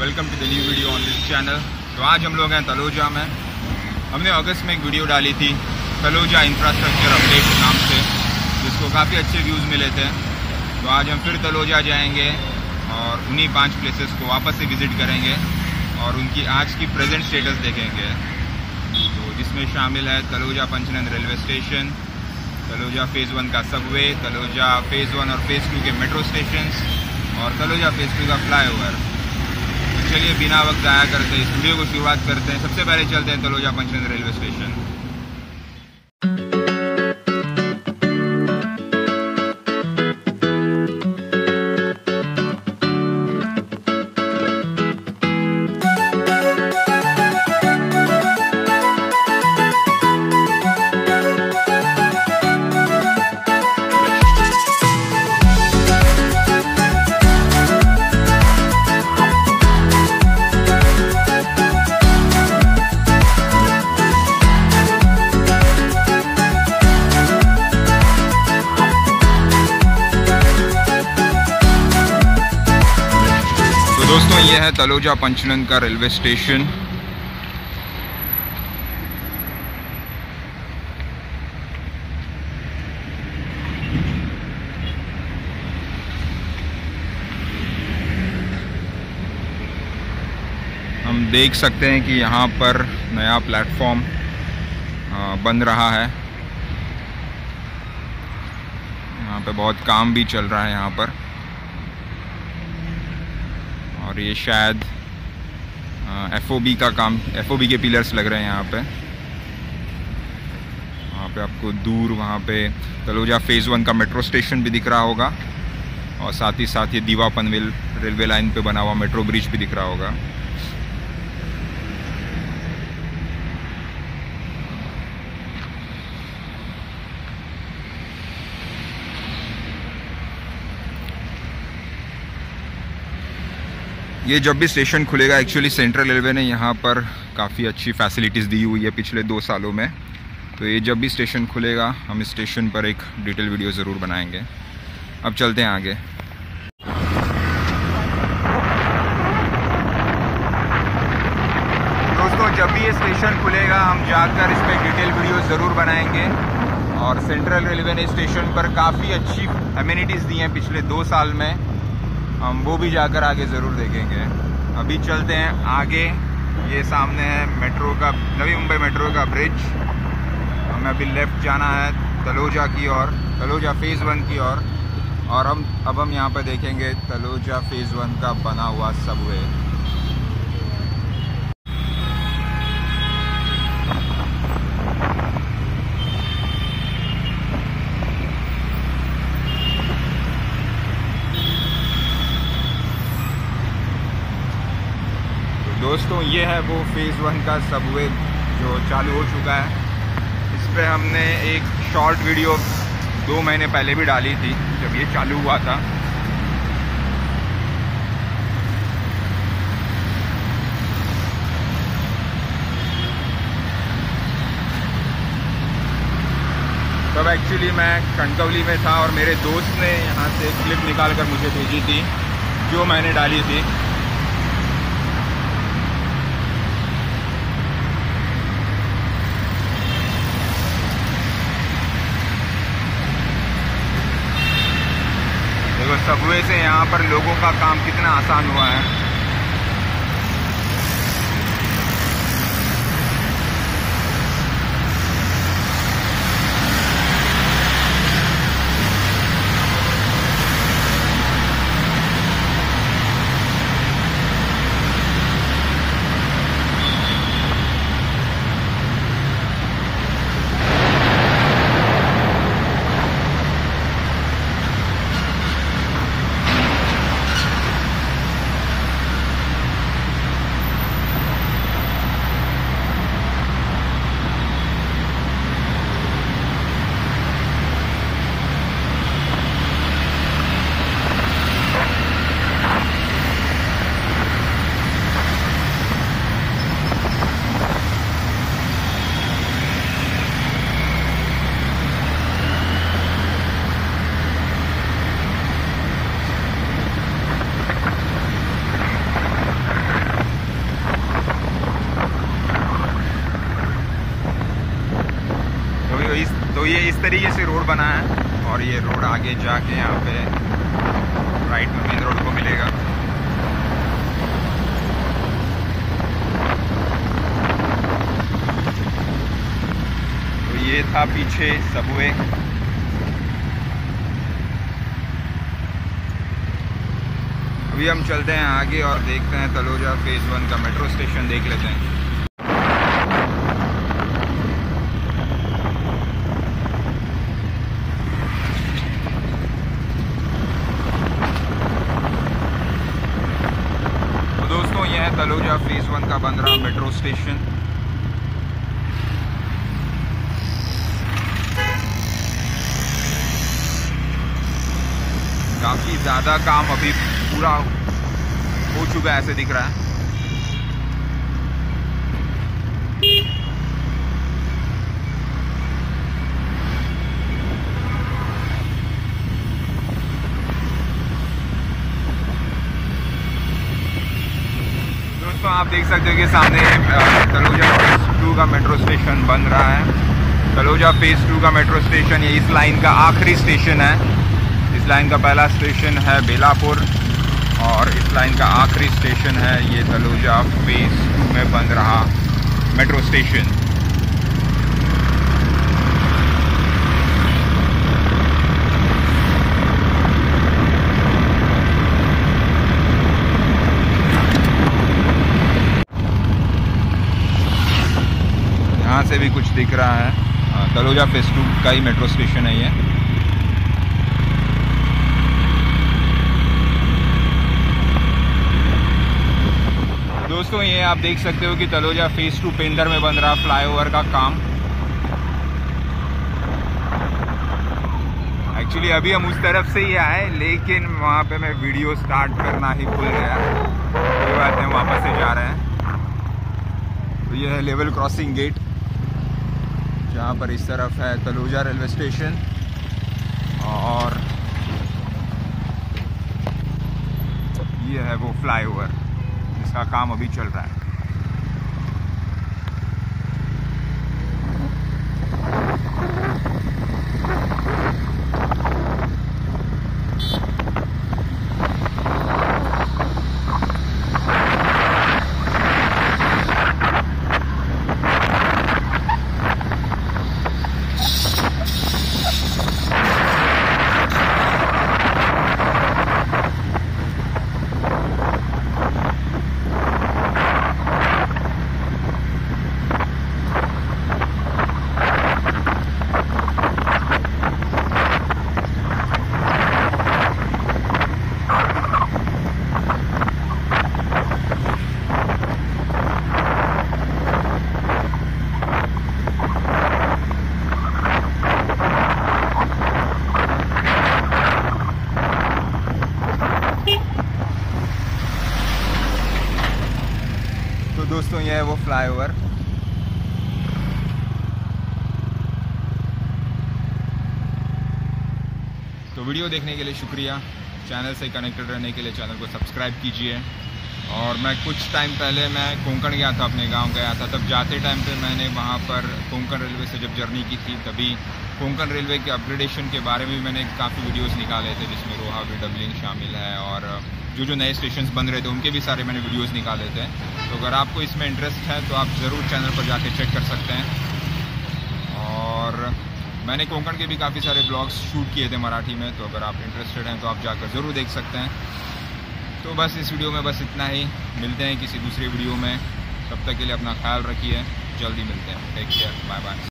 Welcome to the new video on this channel. तो आज हम लोग हैं तलोजा में। हमने अगस्त में एक वीडियो डाली थी तलोजा इंफ्रास्ट्रक्चर अपडेट नाम से, जिसको काफ़ी अच्छे व्यूज़ मिले थे। तो आज हम फिर तलोजा जाएंगे और उन्हीं 5 प्लेसेस को वापस से विज़िट करेंगे और उनकी आज की प्रेजेंट स्टेटस देखेंगे। तो जिसमें शामिल है Taloja Panchanand railway station, Taloja phase 1 का सबवे, तलोजा फ़ेज़ 1 और फ़ेज़ 2 के मेट्रो स्टेशंस और तलोजा फ़ेज़ 2 का फ्लाईओवर। तो चलिए बिना वक्त ज़ाया करते इस वीडियो को शुरुआत करते हैं। सबसे पहले चलते हैं तलोजा पंचनंद रेलवे स्टेशन। दोस्तों ये है तलोजा पंचनंद का रेलवे स्टेशन। हम देख सकते हैं कि यहाँ पर नया प्लेटफॉर्म बन रहा है। यहाँ पे बहुत काम भी चल रहा है यहाँ पर, और ये शायद FOB का काम, FOB के पिलर्स लग रहे हैं यहाँ पे। वहाँ पे आपको दूर वहाँ पे तलोजा फ़ेज़ 1 का मेट्रो स्टेशन भी दिख रहा होगा और साथ ही साथ ये दीवा पनवेल रेलवे लाइन पे बना हुआ मेट्रो ब्रिज भी दिख रहा होगा। ये जब भी स्टेशन खुलेगा, एक्चुअली सेंट्रल रेलवे ने यहाँ पर काफ़ी अच्छी फैसिलिटीज़ दी हुई है पिछले 2 सालों में। तो ये जब भी स्टेशन खुलेगा हम इस स्टेशन पर एक डिटेल वीडियो ज़रूर बनाएंगे। अब चलते हैं आगे। दोस्तों जब भी ये स्टेशन खुलेगा हम जाकर इस पर डिटेल वीडियो ज़रूर बनाएंगे। और सेंट्रल रेलवे ने स्टेशन पर काफ़ी अच्छी एमिनिटीज़ दी हैं पिछले 2 साल में, हम वो भी जाकर आगे ज़रूर देखेंगे। अभी चलते हैं आगे। ये सामने है मेट्रो का, नवी मुंबई मेट्रो का ब्रिज। हमें अभी लेफ़्ट जाना है तलोजा की ओर, तलोजा फ़ेज़ 1 की ओर। और अब हम यहाँ पर देखेंगे तलोजा फ़ेज़ 1 का बना हुआ सबवे। दोस्तों ये है वो फ़ेज़ 1 का सबवे जो चालू हो चुका है। इस पर हमने एक शॉर्ट वीडियो 2 महीने पहले भी डाली थी जब ये चालू हुआ था। तब एक्चुअली मैं कनकवली में था और मेरे दोस्त ने यहाँ से क्लिप निकाल कर मुझे भेजी थी जो मैंने डाली थी। देखो सबवे से यहाँ पर लोगों का काम कितना आसान हुआ है। तरीके से रोड बना है और ये रोड आगे जाके यहाँ पे राइट में मेन रोड को मिलेगा। तो ये था पीछे सबवे। अभी हम चलते हैं आगे और देखते हैं तलोजा फेज़ 1 का मेट्रो स्टेशन देख लेते हैं। तो दोस्तों यह है तलोजा फेज़ 1 का बन रहा मेट्रो स्टेशन। काफ़ी ज़्यादा काम अभी पूरा हो चुका है ऐसे दिख रहा है। दोस्तों आप देख सकते हो कि सामने तलोजा फेज़ 2 का मेट्रो स्टेशन बन रहा है। तलोजा फेज़ 2 का मेट्रो स्टेशन ये इस लाइन का आखिरी स्टेशन है। इस लाइन का पहला स्टेशन है बेलापुर और इस लाइन का आखिरी स्टेशन है ये तलोजा फेज़ 2 में बन रहा मेट्रो स्टेशन। यहाँ से भी कुछ दिख रहा है। तलोजा फेज़ 2 का ही मेट्रो स्टेशन है ये। दोस्तों ये आप देख सकते हो कि तलोजा फेज़ 2 पेंदर में बन रहा फ्लाईओवर का काम। एक्चुअली अभी हम उस तरफ से ही आए लेकिन वहाँ पे मैं वीडियो स्टार्ट करना ही भूल गया। कोई बात नहीं, वापस से जा रहे हैं। तो ये है लेवल क्रॉसिंग गेट जहाँ पर इस तरफ है तलोजा रेलवे स्टेशन और ये है वो फ्लाईओवर जिसका काम अभी चल रहा है। तो दोस्तों ये है वो फ्लाईओवर। तो वीडियो देखने के लिए शुक्रिया। चैनल से कनेक्टेड रहने के लिए चैनल को सब्सक्राइब कीजिए। और मैं कुछ टाइम पहले मैं कोंकण गया था, अपने गांव गया था। तब जाते टाइम पे मैंने वहां पर कोंकण रेलवे से जब जर्नी की थी तभी कोंकण रेलवे के अपग्रेडेशन के बारे में मैंने काफ़ी वीडियोस निकाले थे जिसमें रोहा डबलिंग शामिल है और जो नए स्टेशंस बन रहे थे उनके भी सारे मैंने वीडियोस निकाले थे। तो अगर आपको इसमें इंटरेस्ट है तो आप ज़रूर चैनल पर जाके चेक कर सकते हैं। और मैंने कोंकण के भी काफ़ी सारे ब्लॉग्स शूट किए थे मराठी में, तो अगर आप इंटरेस्टेड हैं तो आप जाकर ज़रूर देख सकते हैं। तो बस इस वीडियो में बस इतना ही। मिलते हैं किसी दूसरे वीडियो में। तब तक के लिए अपना ख्याल रखिए। जल्दी मिलते हैं। Take care, bye bye.